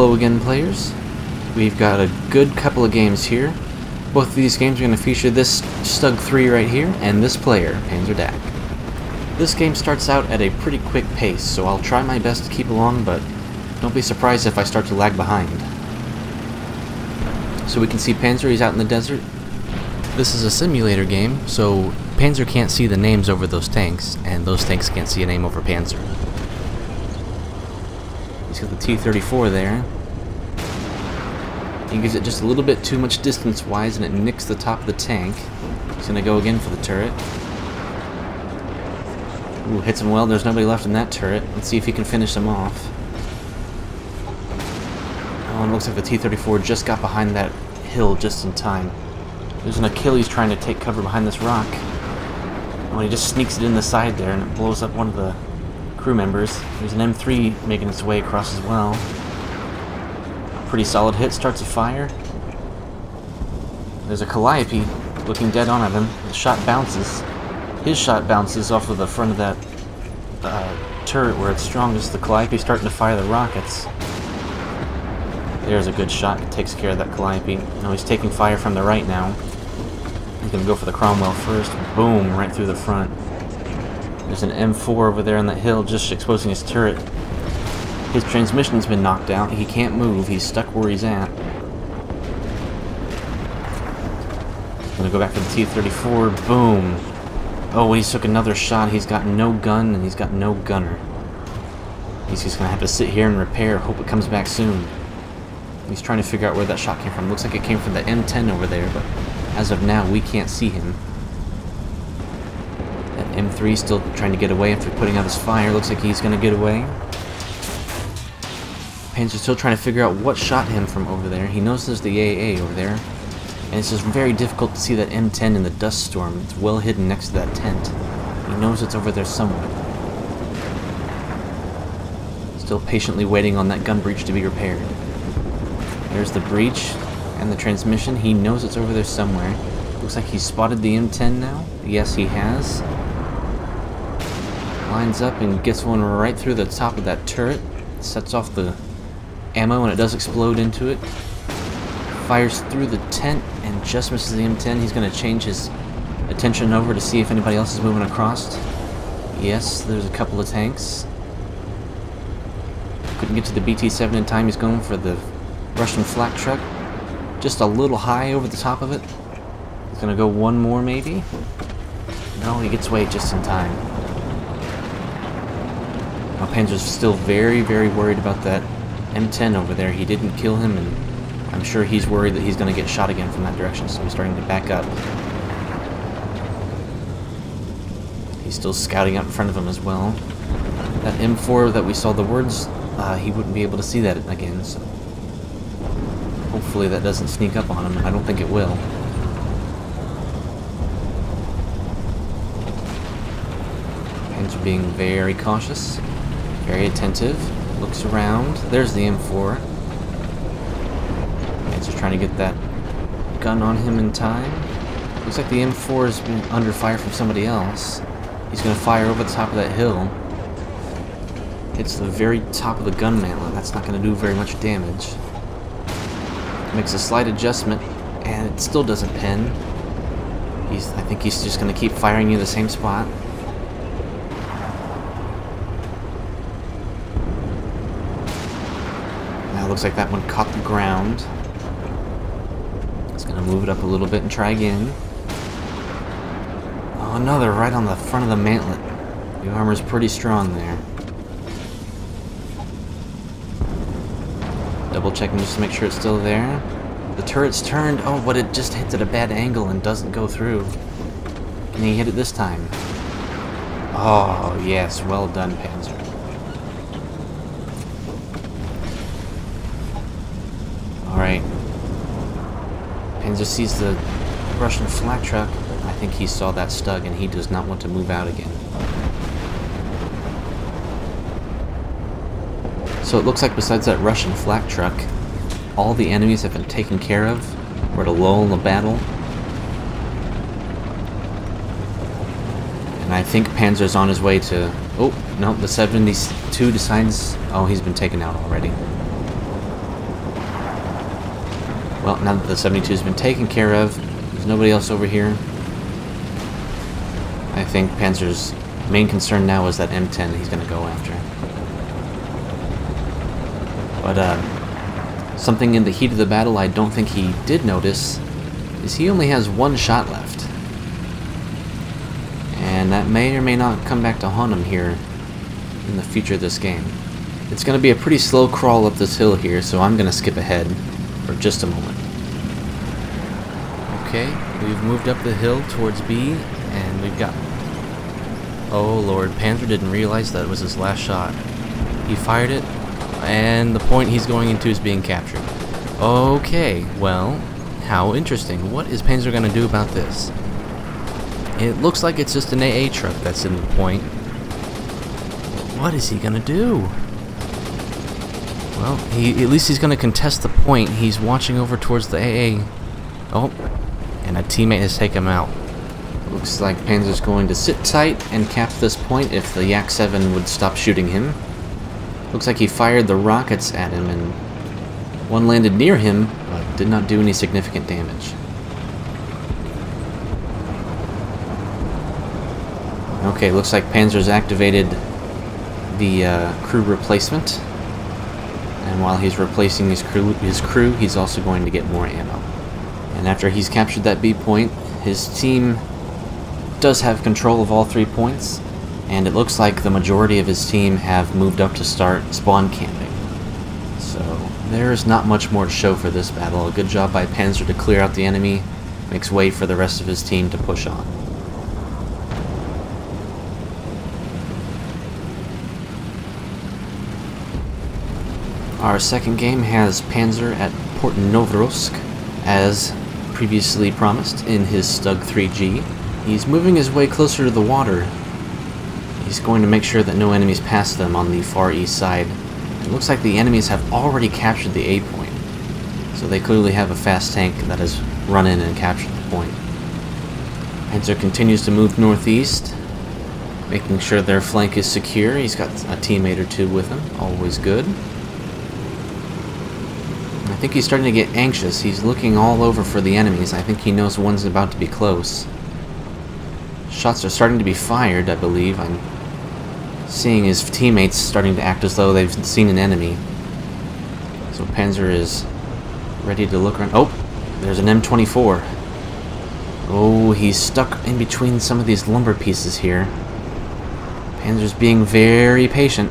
Hello again, players. We've got a good couple of games here. Both of these games are going to feature this Stug 3 right here and this player, Panzer. This game starts out at a pretty quick pace, so I'll try my best to keep along, but don't be surprised if I start to lag behind. So we can see Panzer, he's out in the desert. This is a simulator game, so Panzer can't see the names over those tanks, and those tanks can't see a name over Panzer. He's got the T-34 there. He gives it just a little bit too much distance-wise, and it nicks the top of the tank. He's going to go again for the turret. Ooh, hits him well. There's nobody left in that turret. Let's see if he can finish him off. Oh, and it looks like the T-34 just got behind that hill just in time. There's an Achilles trying to take cover behind this rock. Oh, he just sneaks it in the side there, and it blows up one of the crew members. There's an M3 making its way across as well. Pretty solid hit, starts a fire. There's a Calliope looking dead on at him. The shot bounces. His shot bounces off of the front of that turret where it's strongest. The Calliope's starting to fire the rockets. There's a good shot. It takes care of that Calliope. Now he's taking fire from the right now. He's going to go for the Cromwell first. Boom, right through the front. There's an M4 over there on that hill just exposing his turret. His transmission's been knocked out. He can't move. He's stuck where he's at. Gonna go back to the T-34. Boom. Oh, he took another shot. He's got no gun and he's got no gunner. He's just gonna have to sit here and repair. Hope it comes back soon. He's trying to figure out where that shot came from. Looks like it came from the M10 over there, but as of now, we can't see him. That M3 still trying to get away after putting out his fire. Looks like he's gonna get away. Panzer's still trying to figure out what shot him from over there. He knows there's the AA over there, and it's just very difficult to see that M10 in the dust storm. It's well hidden next to that tent. He knows it's over there somewhere. Still patiently waiting on that gun breach to be repaired. There's the breach and the transmission. He knows it's over there somewhere. Looks like he's spotted the M10 now. Yes, he has. Lines up and gets one right through the top of that turret. Sets off the ammo and it does explode into it. Fires through the tent and just misses the M10. He's going to change his attention over to see if anybody else is moving across. Yes, there's a couple of tanks. Couldn't get to the BT-7 in time. He's going for the Russian flak truck. Just a little high over the top of it. He's going to go one more maybe. No, he gets away just in time. Now Panzer's still very, very worried about that M10 over there. He didn't kill him, and I'm sure he's worried that he's going to get shot again from that direction, so he's starting to back up. He's still scouting out in front of him as well. That M4 that we saw the words, he wouldn't be able to see that again, so hopefully that doesn't sneak up on him. I don't think it will. Panzer being very cautious. Very attentive. Looks around. There's the M4. Panzer's trying to get that gun on him in time. Looks like the M4 has been under fire from somebody else. He's going to fire over the top of that hill. Hits the very top of the gun mantlet. That's not going to do very much damage. Makes a slight adjustment, and it still doesn't pin. I think he's just going to keep firing you the same spot. Looks like that one caught the ground. It's going to move it up a little bit and try again. Oh, another right on the front of the mantlet. The armor's pretty strong there. Double checking just to make sure it's still there. The turret's turned. Oh, but it just hits at a bad angle and doesn't go through. Can he hit it this time? Oh, yes. Well done, Panzer. Alright. Panzer sees the Russian flak truck. I think he saw that Stug and he does not want to move out again. So it looks like besides that Russian flak truck, all the enemies have been taken care of. We're at a lull in the battle. And I think Panzer's on his way to... Oh, no, the 72 decides... Oh, he's been taken out already. Well, now that the 72 has been taken care of, there's nobody else over here. I think Panzer's main concern now is that M10 he's going to go after. But something in the heat of the battle I don't think he did notice is he only has one shot left. And that may or may not come back to haunt him here in the future of this game. It's going to be a pretty slow crawl up this hill here, so I'm going to skip ahead for just a moment. Okay, we've moved up the hill towards B, and we've got... Oh lord, Panzer didn't realize that it was his last shot. He fired it, and the point he's going into is being captured. Okay, well, how interesting. What is Panzer going to do about this? It looks like it's just an AA truck that's in the point. What is he going to do? Well, at least he's going to contest the point. He's watching over towards the AA. Oh, and a teammate has taken him out. Looks like Panzer's going to sit tight and cap this point if the Yak 7 would stop shooting him. Looks like he fired the rockets at him, and one landed near him, but did not do any significant damage. Okay, looks like Panzer's activated the crew replacement. And while he's replacing his crew, he's also going to get more ammo. And after he's captured that B point, his team does have control of all 3 points, and it looks like the majority of his team have moved up to start spawn camping. So there's not much more to show for this battle. A good job by Panzer to clear out the enemy, makes way for the rest of his team to push on. Our second game has Panzer at Port Novorosk, as previously promised in his Stug 3G. He's moving his way closer to the water. He's going to make sure that no enemies pass them on the far east side. It looks like the enemies have already captured the A point, so they clearly have a fast tank that has run in and captured the point. Panzer continues to move northeast, making sure their flank is secure. He's got a teammate or two with him, always good. I think he's starting to get anxious. He's looking all over for the enemies. I think he knows one's about to be close. Shots are starting to be fired, I believe. I'm seeing his teammates starting to act as though they've seen an enemy. So Panzer is ready to look around. Oh, there's an M24. Oh, he's stuck in between some of these lumber pieces here. Panzer's being very patient.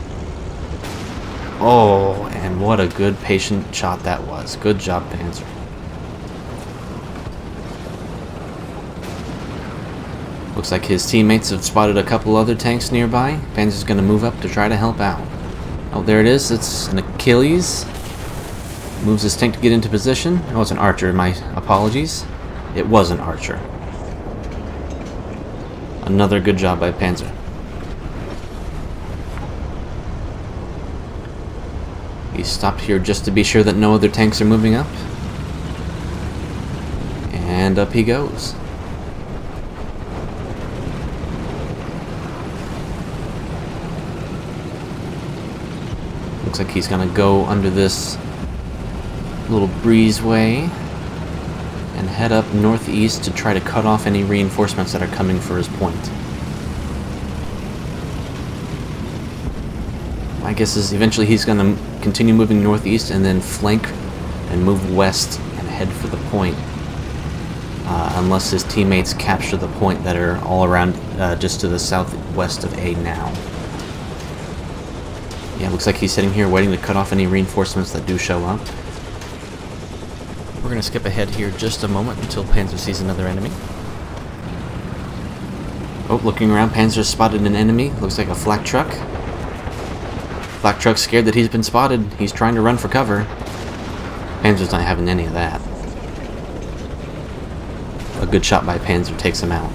Oh, and what a good patient shot that was. Good job, Panzer. Looks like his teammates have spotted a couple other tanks nearby. Panzer's going to move up to try to help out. Oh, there it is. It's an Achilles. Moves his tank to get into position. Oh, it's an Archer. My apologies. It was an Archer. Another good job by Panzer. He stopped here just to be sure that no other tanks are moving up. And up he goes. Looks like he's gonna go under this little breezeway and head up northeast to try to cut off any reinforcements that are coming for his point. My guess is eventually he's going to continue moving northeast and then flank and move west and head for the point. Unless his teammates capture the point that are all around just to the southwest of A now. Yeah, looks like he's sitting here waiting to cut off any reinforcements that do show up. We're going to skip ahead here just a moment until Panzer sees another enemy. Oh, looking around, Panzer spotted an enemy. Looks like a flak truck. Flak truck's scared that he's been spotted. He's trying to run for cover. Panzer's not having any of that. A good shot by Panzer takes him out.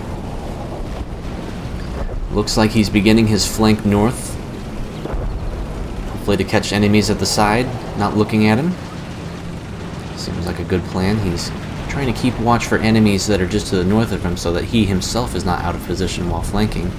Looks like he's beginning his flank north. Hopefully to catch enemies at the side, not looking at him. Seems like a good plan. He's trying to keep watch for enemies that are just to the north of him so that he himself is not out of position while flanking.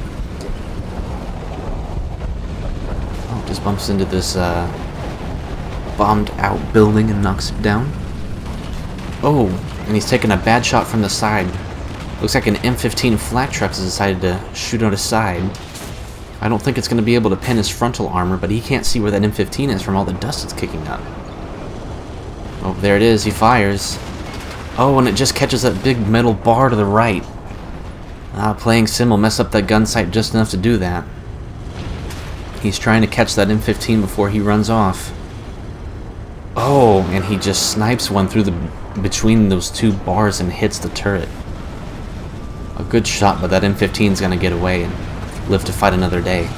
Oh, just bumps into this bombed out building and knocks it down. Oh, and he's taking a bad shot from the side. Looks like an M15 flak truck has decided to shoot out his side. I don't think it's going to be able to pin his frontal armor, but he can't see where that M15 is from all the dust it's kicking up. Oh, there it is. He fires. Oh, and it just catches that big metal bar to the right. Playing sim will mess up that gun sight just enough to do that. He's trying to catch that M15 before he runs off. Oh, and he just snipes one through between those two bars and hits the turret. A good shot, but that M15 is going to get away and live to fight another day.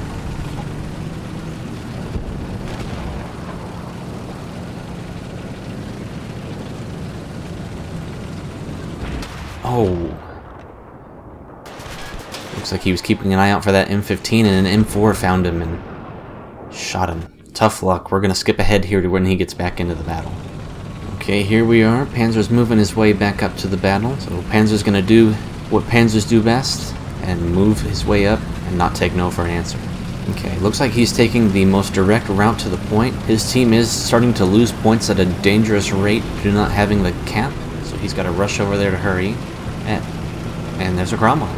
Oh. Looks like he was keeping an eye out for that M15 and an M4 found him and shot him. Tough luck. We're going to skip ahead here to when he gets back into the battle. Okay, here we are. Panzer's moving his way back up to the battle. So Panzer's going to do what Panzers do best and move his way up and not take no for an answer. Okay, looks like he's taking the most direct route to the point. His team is starting to lose points at a dangerous rate due to not having the cap, so he's got to rush over there to hurry. And there's a Cromwell.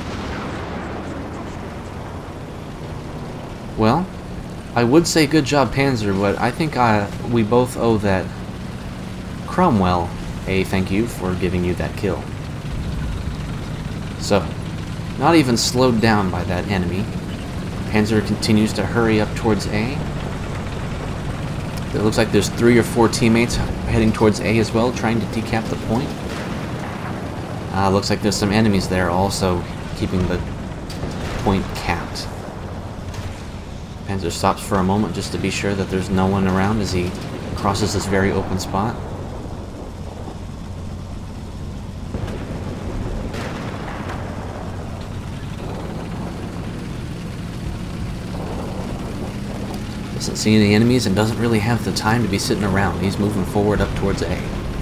Well, I would say good job, Panzer, but I think we both owe that Cromwell a thank you for giving you that kill. So, not even slowed down by that enemy, Panzer continues to hurry up towards A. It looks like there's 3 or 4 teammates heading towards A as well, trying to decap the point. Looks like there's some enemies there also keeping the point capped. Panzer stops for a moment just to be sure that there's no one around as he crosses this very open spot. Doesn't see any enemies and doesn't really have the time to be sitting around. He's moving forward up towards A.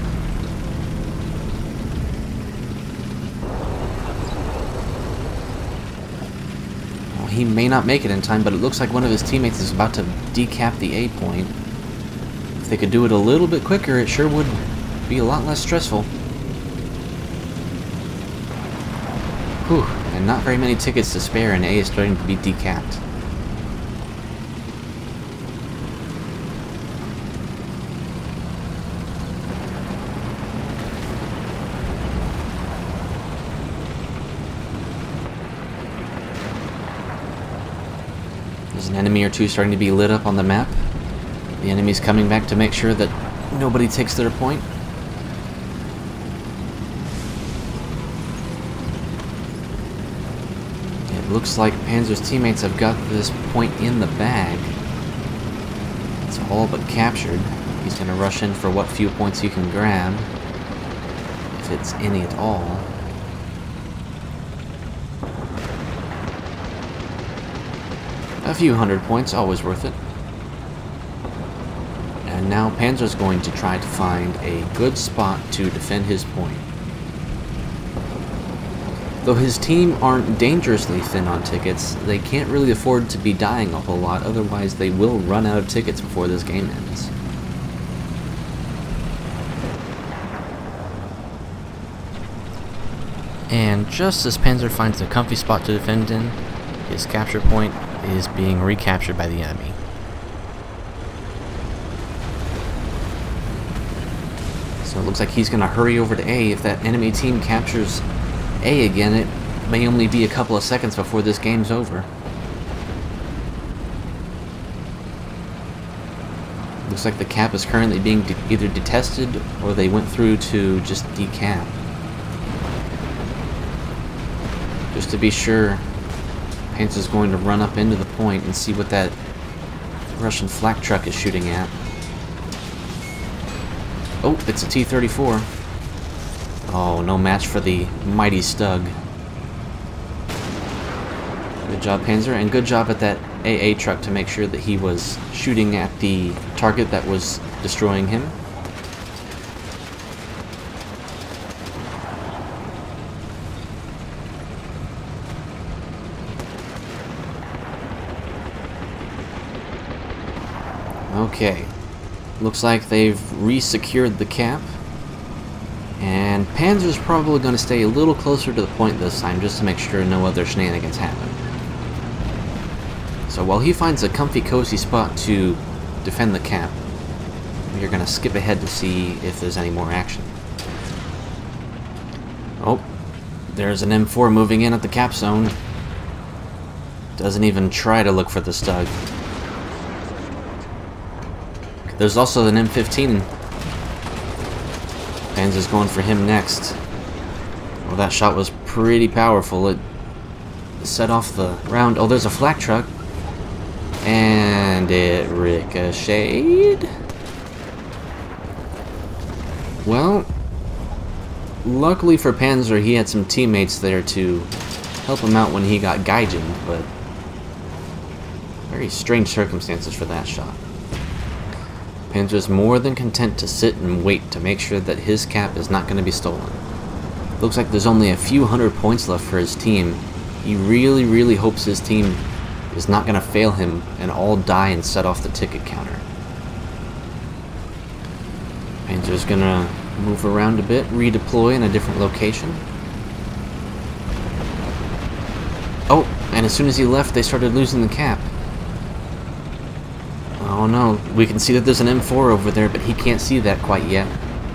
Well, he may not make it in time, but it looks like one of his teammates is about to decap the A point. If they could do it a little bit quicker, it sure would be a lot less stressful. Whew, and not very many tickets to spare, and A is starting to be decapped. There's an enemy or two starting to be lit up on the map. The enemy's coming back to make sure that nobody takes their point. It looks like Panzer's teammates have got this point in the bag. It's all but captured. He's going to rush in for what few points he can grab, if it's any at all. A few hundred points, always worth it. And now Panzer's going to try to find a good spot to defend his point. Though his team aren't dangerously thin on tickets, they can't really afford to be dying a whole lot, otherwise they will run out of tickets before this game ends. And just as Panzer finds a comfy spot to defend in, his capture point is being recaptured by the enemy. So it looks like he's going to hurry over to A. If that enemy team captures A again, it may only be a couple of seconds before this game's over. Looks like the cap is currently being either detested or they went through to just decap. Just to be sure, Panzer's going to run up into the point and see what that Russian flak truck is shooting at. Oh, it's a T-34. Oh, no match for the mighty Stug. Good job, Panzer, and good job at that AA truck to make sure that he was shooting at the target that was destroying him. Okay, looks like they've re-secured the cap. And Panzer's probably going to stay a little closer to the point this time, just to make sure no other shenanigans happen. So while he finds a comfy, cozy spot to defend the cap, we're going to skip ahead to see if there's any more action. Oh, there's an M4 moving in at the cap zone. Doesn't even try to look for the Stug. There's also an M15. Panzer's going for him next. Well, that shot was pretty powerful. It set off the round. Oh, there's a flak truck. And it ricocheted. Well, luckily for Panzer, he had some teammates there to help him out when he got gaijined, but very strange circumstances for that shot. Panzer's more than content to sit and wait to make sure that his cap is not going to be stolen. Looks like there's only a few hundred points left for his team. He really, really hopes his team is not going to fail him and all die and set off the ticket counter. Panzer's going to move around a bit, redeploy in a different location. Oh, and as soon as he left, they started losing the cap. Oh no, we can see that there's an M4 over there, but he can't see that quite yet.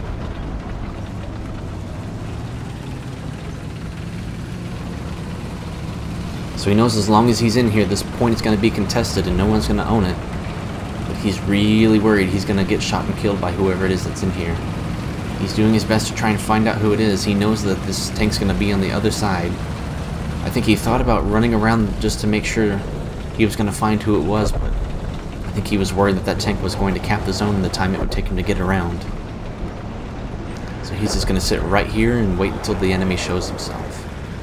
So he knows as long as he's in here, this point is going to be contested and no one's going to own it. But he's really worried he's going to get shot and killed by whoever it is that's in here. He's doing his best to try and find out who it is. He knows that this tank's going to be on the other side. I think he thought about running around just to make sure he was going to find who it was, but I think he was worried that that tank was going to cap the zone in the time it would take him to get around. So he's just going to sit right here and wait until the enemy shows himself.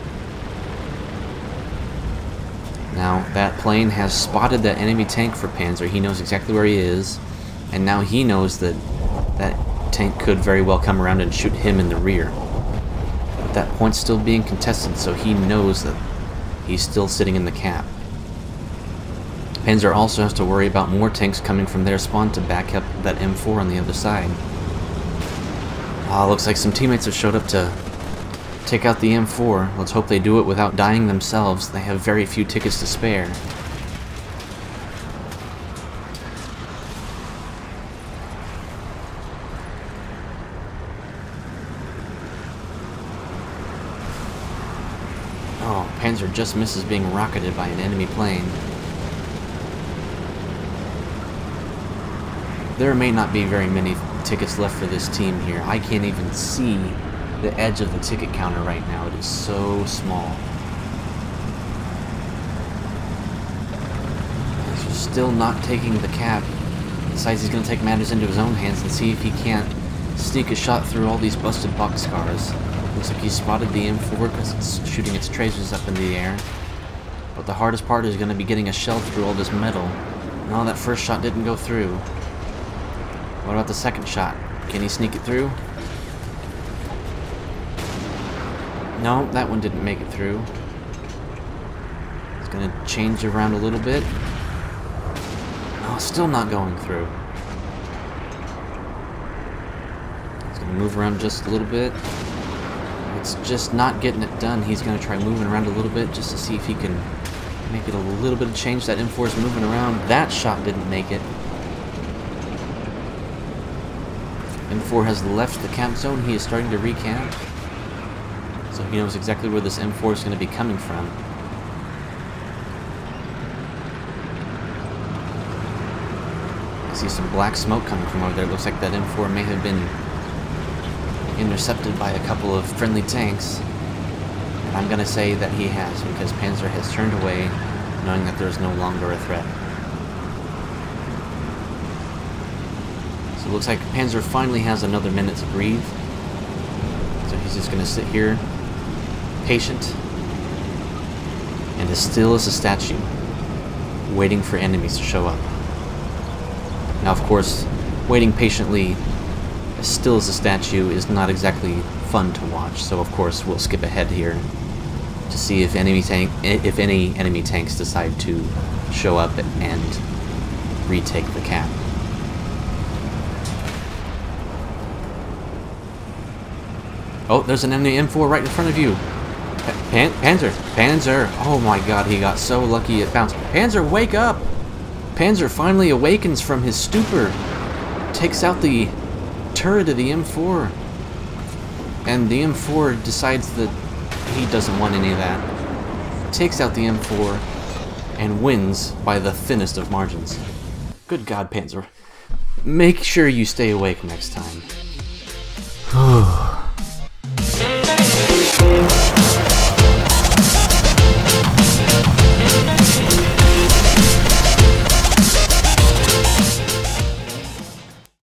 Now, that plane has spotted that enemy tank for Panzer. He knows exactly where he is, and now he knows that that tank could very well come around and shoot him in the rear. But that point's still being contested, so he knows that he's still sitting in the cap. Panzer also has to worry about more tanks coming from their spawn to back up that M4 on the other side. Looks like some teammates have showed up to take out the M4. Let's hope they do it without dying themselves. They have very few tickets to spare. Oh, Panzer just misses being rocketed by an enemy plane. There may not be very many tickets left for this team here. I can't even see the edge of the ticket counter right now. It is so small. He's still not taking the cap. Decides he's going to take matters into his own hands and see if he can't sneak a shot through all these busted boxcars. Looks like he spotted the M4 because it's shooting its tracers up in the air. But the hardest part is going to be getting a shell through all this metal. No, that first shot didn't go through. What about the second shot? Can he sneak it through? No, that one didn't make it through. It's gonna change around a little bit. Oh, still not going through. It's gonna move around just a little bit. It's just not getting it done. He's gonna try moving around a little bit just to see if he can make it a little bit of change. That M4 is moving around. That shot didn't make it. M4 has left the camp zone. He is starting to recamp. So he knows exactly where this M4 is going to be coming from. I see some black smoke coming from over there. It looks like that M4 may have been intercepted by a couple of friendly tanks. And I'm going to say that he has, because Panzer has turned away, knowing that there's no longer a threat. So it looks like Panzer finally has another minute to breathe. So he's just going to sit here, patient, and as still as a statue, waiting for enemies to show up. Now, of course, waiting patiently, as still as a statue, is not exactly fun to watch. So, of course, we'll skip ahead here to see if any enemy tanks decide to show up and retake the cap. Oh, there's an enemy M4 right in front of you. Panzer! Panzer! Oh my god, he got so lucky it bounced. Panzer, wake up! Panzer finally awakens from his stupor. Takes out the turret of the M4. And the M4 decides that he doesn't want any of that. Takes out the M4 and wins by the thinnest of margins. Good God, Panzer. Make sure you stay awake next time.